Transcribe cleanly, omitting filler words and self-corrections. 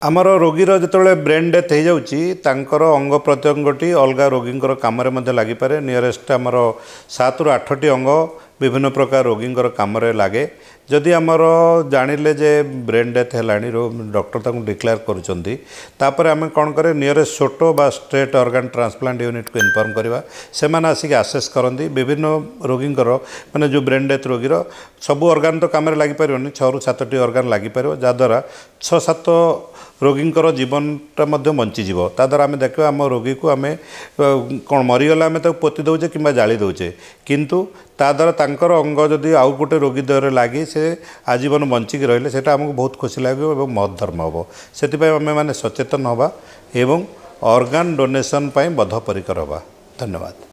आमर रोगीर जो brain death हो जाऊँर अंग प्रत्यंगटी अलग रोगी कम लगिपे नियरेस्ट आमर 7 ରୁ 8टी अंग विभिन्न प्रकार रोगी कम लगे जदि आमर जानिले जे ब्रेन डेथ है डॉक्टर ताकू डिक्लेयर करुँच आम कौन करे नियरेस्ट छोटो बा स्ट्रेट ऑर्गन ट्रांसप्लांट यूनिट को इनफॉर्म करवा से मैंने आसिक आसेस करती विभिन्न रोगी माने जो ब्रेन डेथ रोगीर सबू ऑर्गन तो कम लगिपर 6 ରୁ 7टी ऑर्गन लगिपर जहाँद्वारा 6-7 रोगींकर जीवनटा बंचीज ताद्वारा आम देखा आम रोगी को आम कौन मरीगला आम पोति दौचे कि जाली दौचे किंतु ताद्वारा तांकर अंग जदि आउ गोटे रोगी देहरे लगी से आजीवन बंचिक रहिले सेटा आमको बहुत खुशी लगे और महत् धर्म हम से आम मैंने सचेतन हवा एवं ऑर्गन डोनेशन बद्धपरिकर हवा। धन्यवाद।